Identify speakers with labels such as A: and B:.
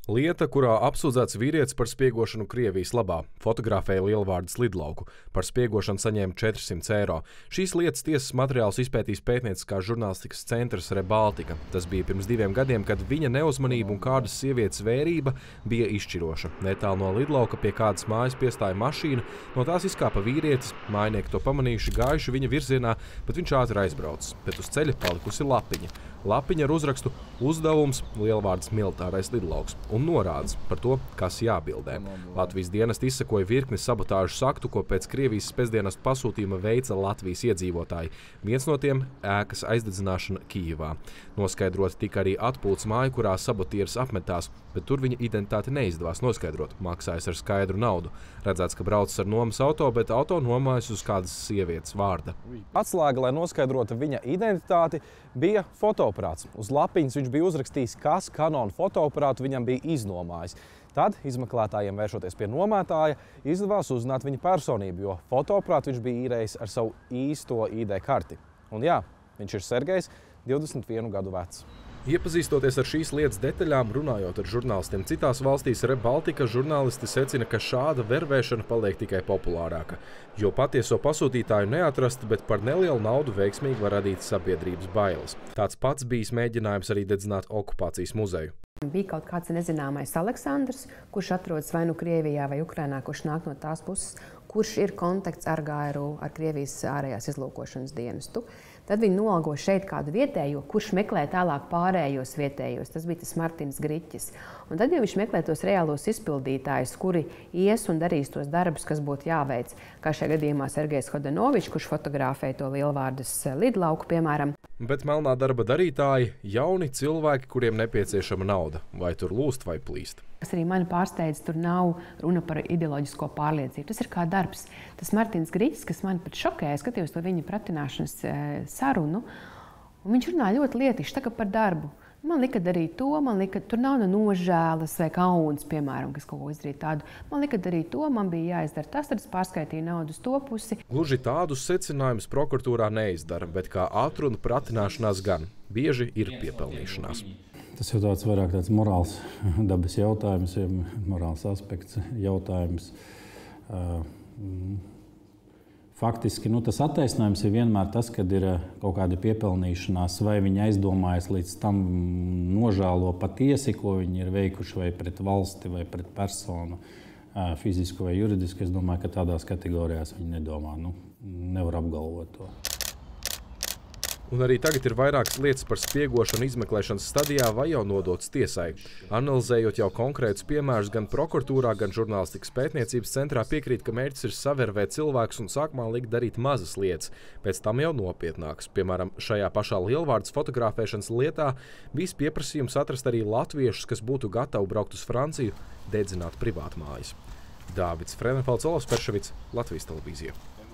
A: Lieta, kurā apsūdzēts vīrietis par spiegošanu Krievijas labā, fotografēja Lielvārdes lidlauku. Par spiegošanu saņēma 400 eiro. Šīs lietas tiesas materiālus izpētīs pētnieciskās žurnālistikas centrs Rebaltika. Tas bija pirms 2 gadiem, kad viņa neuzmanība un kādas sievietes vērība bija izšķiroša. Netālu no lidlauka pie kādas mājas piestāja mašīna, no tās izkāpa vīrietis, mājnieki to pamanījuši, gājuši viņa virzienā, bet viņš ātri aizbraucis. Bet uz ceļa palikusi lapiņa. Lapiņa ar uzrakstu "Uzdevums Lielvārdes militārais lidlauks" un norādes par to, kas jābildē. Latvijas dienesti izsekoja virkni sabotāžas aktu, ko pēc Krievijas spēcdienestu pasūtījuma veica Latvijas iedzīvotāji. Viens no tiem – ēkas aizdedzināšana Kijivā. Noskaidrot tika arī atpūtas māja, kurā sabotieris apmetās, bet tur viņa identitāti neizdevās noskaidrot, maksājas ar skaidru naudu. Redzēts, ka braucis ar nomas auto, bet auto nomājas uz kādas sievietes vārda.
B: Atslēga, lai noskaidrotu viņa identitāti, bija fotoaparāts. Uz lapiņas viņš bija uzrakstījis, kas Canon fotoaparātu viņam bija iznomājis. Tad izmeklētājiem, vēršoties pie nomētāja, izdevās uzzināt viņa personību, jo fotoaparātu viņš bija īrējis ar savu īsto ID karti. Un jā, viņš ir Sergejs, 21 gadu vecs.
A: Iepazīstoties ar šīs lietas detaļām, runājot ar žurnālistiem citās valstīs, Rebaltika žurnālisti secina, ka šāda vervēšana paliek tikai populārāka, jo patieso pasūtītāju neatrast, bet par nelielu naudu veiksmīgi var radīt sabiedrības bailes. Tāds pats bijis mēģinājums arī dedzināt okupācijas muzeju.
C: Bija kaut kāds nezināmais Aleksandrs, kurš atrodas vai nu Krievijā vai Ukrainā, kurš nāk no tās puses, kurš ir kontakts ar GRU, ar Krievijas ārējās izlūkošanas dienestu. Tad viņi nolgo šeit kādu vietējo, kurš meklē tālāk pārējos vietējos. Tas bija tas Martins Griķis. Un tad jau viņš meklē tos reālos izpildītājus, kuri ies un darīs tos darbus, kas būtu jāveic. Kā šajā gadījumā Sergejs Hodanovičs, kurš fotografēja to Lielvārdes lidlauku, piemēram.
A: Bet melnā darba darītāji – jauni cilvēki, kuriem nepieciešama nauda. Vai tur lūst vai plīst.
C: Kas arī mani pārsteidz, tur nav runa par ideoloģisko pārliecību. Tas ir kā darbs. Tas Martins Griķis, kas mani pat šokēja, skatījos to viņa pratināšanas sarunu, un viņš runā ļoti lietiši, tā kā par darbu. Man lika darīt to, man lika, tur nav nožēlas vai kauns, piemēram, kas kaut ko izdarīja tādu. Man lika darīt to, man bija jāizdara tas, tad es pārskaitīju naudu uz to pusi.
A: Gluži tādus secinājumus prokuratūrā neizdara, bet kā atrunu pratināšanās gan. Bieži ir piepelnīšanās.
D: Tas jau vairāk tāds morāls dabas jautājums, morāls aspekts jautājums. Faktiski tas attaisnojums ir vienmēr tas, kad ir kaut kāda piepelnīšanās, vai viņi aizdomājas līdz tam nožēlo patiesi, ko viņi ir veikuši vai pret valsti, vai pret personu, fizisku vai juridisku. Es domāju, ka tādās kategorijās viņi nedomā. Nevar apgalvot to.
A: Un arī tagad ir vairākas lietas par spiegošanu izmeklēšanas stadijā vai jau nodotas tiesai. Analizējot jau konkrētus piemērus, gan prokuratūrā, gan žurnālistikas pētniecības centrā piekrīt, ka mērķis ir savervēt cilvēkus un sākumā likt darīt mazas lietas, pēc tam jau nopietnākas. Piemēram, šajā pašā Lielvārdes fotografēšanas lietā bijis pieprasījums atrast arī latviešus, kas būtu gatavi braukt uz Franciju, dedzināt privātmājas. Dāvids Frenenfelds, Olavs Perševics, Latvijas televīzija.